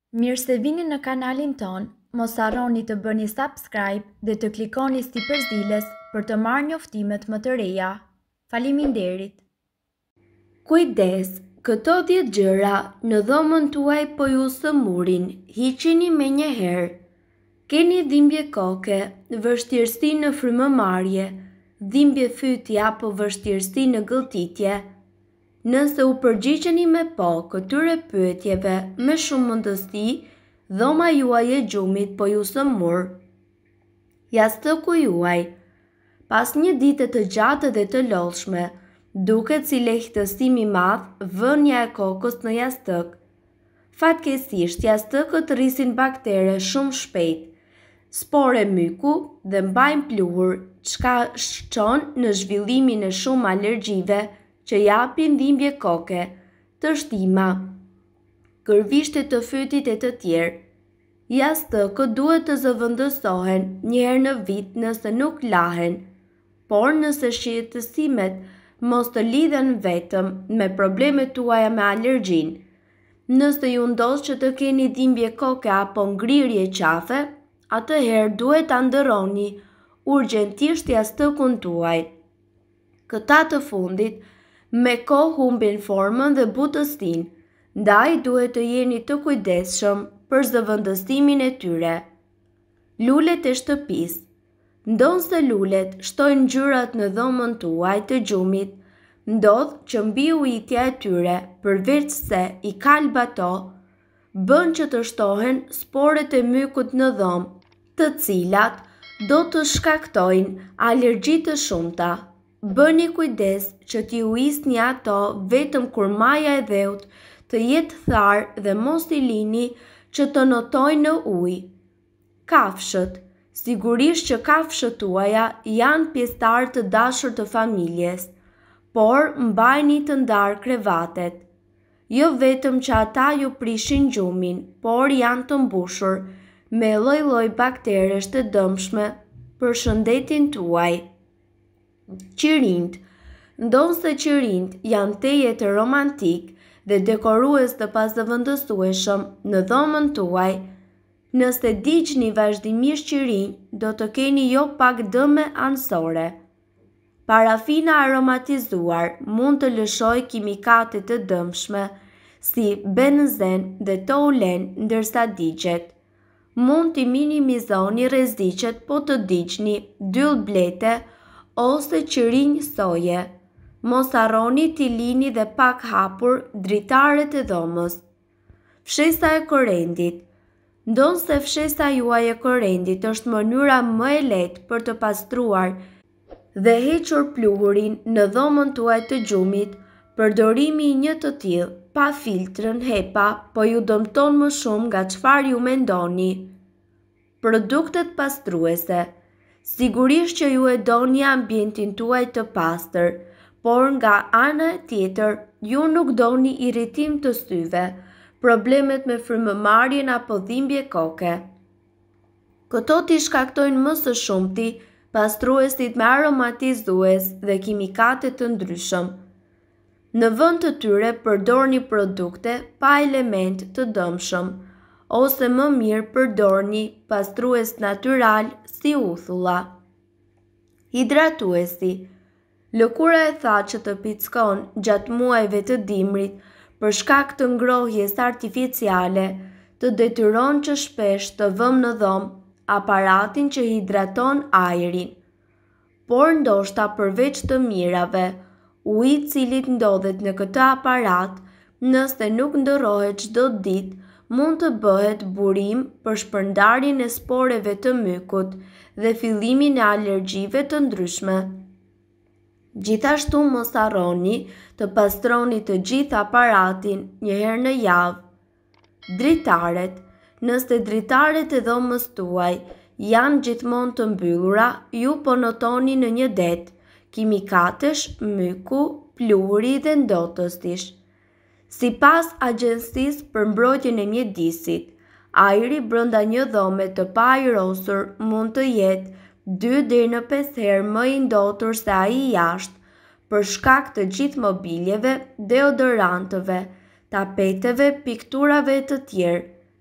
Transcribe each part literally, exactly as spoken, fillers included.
Mirë se vini në kanalin ton, mos harroni të bëni subscribe dhe të klikoni si përzdiles për të marrë njoftimet më të reja. Faleminderit! Kujdes, këto dhjetë gjëra në dhomën tuaj po ju sëmurin, hiqini me një herë. Keni dhimbje koke, vështirësi në frymëmarrje, dhimbje fyti apo vështirësi në gëlltitje? Nëse u përgjigjeni me po këtyre pyetjeve me shumë mundësi, dhoma juaj e gjumit po ju sëmur. Jastëku juaj. Pas një dite të gjatë dhe të lodhshme, duket si lehtësim i madh vënia e kokës në jastëk. Fatkeqësisht, jastëkët rrisin baktere shumë shpejt, spore myku dhe mbajnë pluhur, çka shkon në zhvillimin e shumë alergjive që japin dhimbje koke, të shtima, kërvishte të fytit e të tjerë. Jastëkët duhet të zëvendësohen një herë në vit nëse nuk lahen, por nëse shqetësimet mos të lidhen vetëm me problemet tuaja me alergjin. Nëse ju ndodh që të keni dhimbje koke apo ngrirje qafe, atëherë duhet ta ndërroni urgjentisht jastëkun tuaj. Këta të fundit me kohë humbin formën dhe butësinë, ndaj duhet të jeni të kujdesshëm për zëvendësimin e tyre. Lulet e shtëpisë. Ndonse lulet shtojnë ngjyrat në dhomën tuaj të gjumit, ndodh që mbi ujitja e tyre, përveç se i kalb ato, bën që të shtohen sporet e mykut në dhomë, të cilat do të shkaktojnë alergji të shumta. Bëni kujdes që t'i uisni ato vetëm kur maja e dheut të jetë tharë dhe mos i lini që të notojnë në ujë. Kafshët. Sigurisht që kafshët tuaja janë pjesëtarë të dashur të familjes, por mbajni të ndarë krevatet. Jo vetëm që ata ju prishin gjumin, por janë të mbushur me lloj-lloj bakteresh të dëmshme për shëndetin tuaj. Qirinjt. Ndonse qirinjt janë teje të romantik dhe dekorues të pazëvendësueshëm në dhomën tuaj, nëse digjni vazhdimisht qirinj, do të keni jo pak dëme anësore. Parafina aromatizuar mund të lëshojë kimikate të dëmshme si benzen dhe toulen, ndërsa digjet mund t'i minimizoni rreziqet po të digjni dyll blete ose qirinj soje. Mos harroni t'i lini dhe pak hapur dritaret e dhomës. Fshesa e korrendit. Ndonse fshesa juaj e korrendit është mënyra më e lehtë për të pastruar dhe hequr pluhurin në dhomën tuaj të gjumit, përdorimi i një të tillë pa filtrën HEPA po ju dëmton më shumë nga çfarë ju mendoni. Produktet pastruese. Sigurisht që ju e doni ambientin tuaj të pastër, por nga ana tjetër ju nuk doni irritim të syve, problemet me frymëmarrjen apo dhimbje koke. Këto t'i shkaktojnë më së shumti pastruesit me aromatizues dhe kimikate të ndryshëm. Në vend të tyre përdorni produkte pa element të dëmshëm, ose më mirë përdorni pastrues natyral si uthulla. Hidratuesi. Lëkura e thachë të pickon gjatë muajve të dimrit për shkak të ngrohjes artificiale, të detyron që shpesh të vëmë në dhomë aparatin që hidraton ajrin. Por ndoshta përveç të mirave, uji i cili ndodhet në këtë aparat, nëse nuk ndërrohet çdo ditë, mund të bëhet burim për shpërndarjen e sporeve të mykut dhe fillimin e alergjive të ndryshme. Gjithashtu mos harroni të pastroni të gjithë aparatin një herë në javë. Dritaret. Nëse dritaret e dhomës tuaj janë gjithmonë të mbyllura, ju po notoni në një det kimikatesh, myku, pluhuri dhe ndotëstish. Sipas Agjencisë për Mbrojtjen e Mjedisit, ajri brenda një dhome të paajrosur mund të jetë dy deri në pesë herë më i ndotur se ai jashtë, për shkak të gjithë mobiljeve, deodorantëve, tapeteve, pikturave e të tjerë,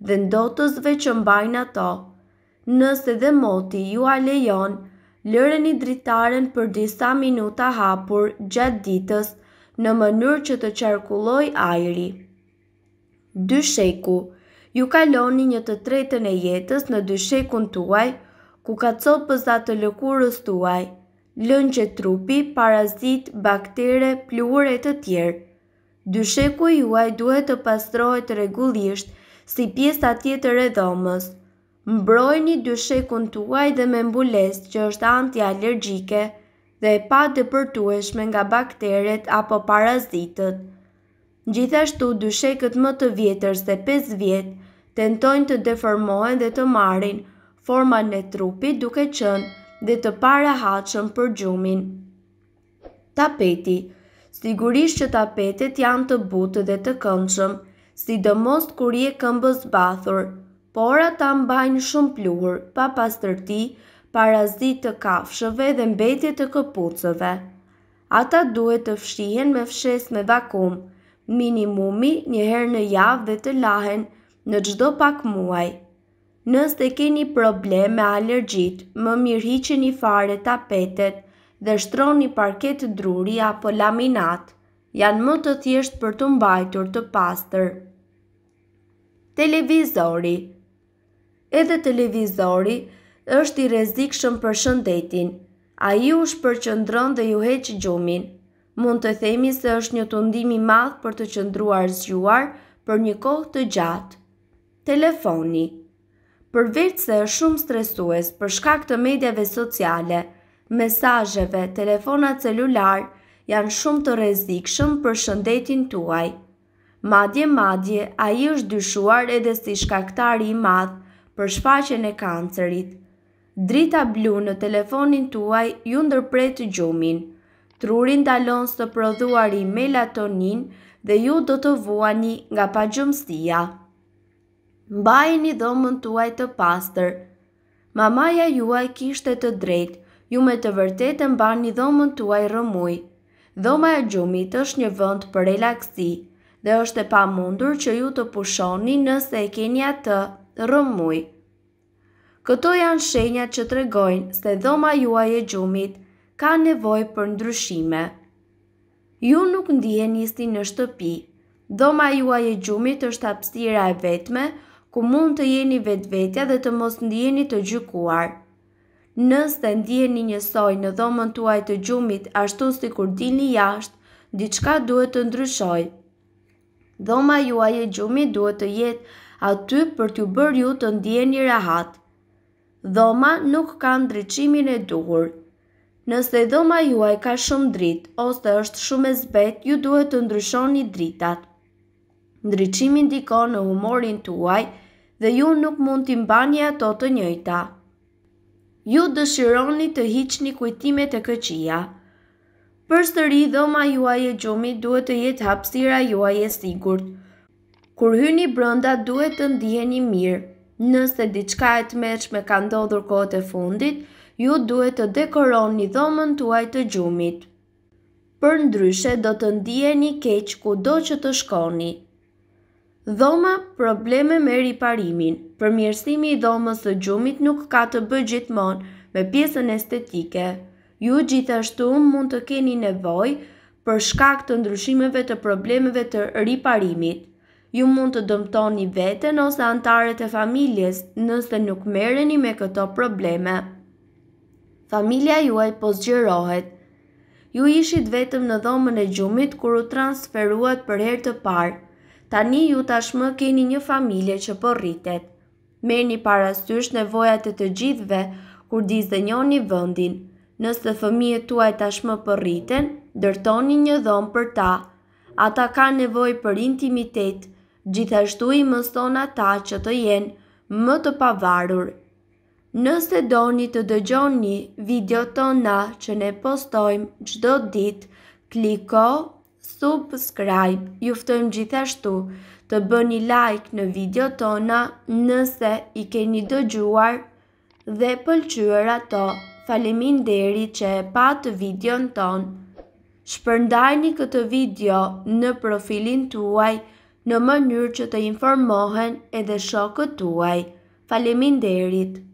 dhe ndotësve që mbajnë ato. Nëse dhe moti ju a lejon, lëreni dritaren për disa minuta hapur gjatë ditës në mënyrë që të qarkulloj ajri. Dysheku. Ju kaloni një të tretën e jetës në dyshekun tuaj, ku ka copëzat të lëkurës tuaj, lëngje trupi, parazit, baktere, pluhur e të tjerë. Dysheku juaj duhet të pastrohet rregullisht si pjesa tjetër e dhomës. Mbrojeni dyshekun tuaj dhe me mbulesë që është antialergjike dhe e pa dëpërtueshme nga bakteret apo parazitët. Gjithashtu, dyshekët më të vjetër se pesë vjet tentojnë të deformohen dhe të marrin formën e trupit duke qenë dhe të parahatshëm për gjumin. Tapeti. Sigurisht që tapetet janë të butë dhe të këndshëm, sidomos kur je këmbëzbathur, por ata mbajnë shumë pluhur, pa pastërti, parazit të kafshëve dhe mbetje të këpucëve. Ata duhet të fshihen me fshes me vakum, minimumi një herë në javë dhe të lahen në çdo pak muaj. Nëse keni problem me alergjit, më mirë hiqeni fare tapetet dhe shtroni parket druri apo laminat. Janë më të thjeshtë për të mbajtur të pastër. Televizori. Edhe televizori është i rrezikshëm për shëndetin. Ai u shpërqendron dhe ju heq gjumin. Mund të themi se është një tundim i madh për të qëndruar zgjuar për një kohë të gjatë. Telefoni. Përveç se është shumë stresues për shkak të mediave sociale, mesazheve, telefonat celular janë shumë të rrezikshëm për shëndetin tuaj. Madje madje ai është dyshuar edhe si shkaktari i madh për shfaqjen e kancerit. Drita blu në telefonin tuaj ju ndërpret gjumin. Truri ndalon së prodhuari melatonin dhe ju do të vuani nga pagjumësia. Mbajini dhomën tuaj të pastër. Mamaja juaj kishte të drejtë, ju me të vërtetë mbani dhomën tuaj rrëmuj. Dhoma e gjumit është një vend për relaksi dhe është e pamundur që ju të pushoni nëse e keni atë rrëmuj. Këto janë shenjat që tregojnë se dhoma juaj e gjumit ka nevojë për ndryshime. Ju nuk ndiheni si në shtëpi. Dhoma juaj e gjumit është hapësira e vetme ku mund të jeni vetvetja dhe të mos ndiheni të gjykuar. Nëse ndiheni njësoj në dhomën tuaj të gjumit ashtu si kur dilni jashtë, diçka duhet të ndryshojë. Dhoma juaj e gjumit duhet të jetë aty për t'ju bërë ju të ndiheni rahat. Dhoma nuk ka ndriçimin e duhur. Nëse dhoma juaj ka shumë dritë ose është shumë e zbetë, ju duhet të ndryshoni dritat. Ndriçimi ndikon në humorin tuaj dhe ju nuk mund t'i mbani ato të njëjta. Ju dëshironi të hiqni kujtimet e këqija. Përsëri dhoma juaj e gjumit duhet të jetë hapësira juaj e sigurt. Kur hyni brenda duhet të ndiheni mirë. Nëse diçka e tmerrshme ka ndodhur kohët e fundit, ju duhet të dekoroni dhomën tuaj të gjumit. Për ndryshe do të ndiheni keq kudo që të shkoni. Dhoma probleme me riparimin. Përmirësimi i dhomës së gjumit nuk ka të bëjë gjithmonë me pjesën estetike. Ju gjithashtu mund të keni nevojë për shkak të ndryshimeve të problemeve të riparimit. Ju mund të dëmtoni veten ose antarët e familjes nëse nuk merreni me këto probleme. Familja juaj po zgjerohet. Ju ishit vetëm në dhomën e gjumit kur u transferuat për herë të parë. Tani ju tashmë keni një familje që po rritet. Merrni parasysh nevojat e të gjithëve kur dizenjoni vendin. Nëse fëmijët tuaj tashmë po rriten, ndërtoni një dhomë për ta. Ata kanë nevojë për intimitet, gjithashtu i mëson ata që të jenë më të pavarur. Nëse doni të dëgjoni video tona që ne postojmë çdo ditë, kliko subscribe. Ju ftojmë gjithashtu të bëni like në video tona nëse i keni dëgjuar dhe pëlqyer ato. Faleminderit që e pat videon ton. Shpërndajni këtë video në profilin tuaj në mënyrë që të informohen edhe shokët tuaj. Faleminderit!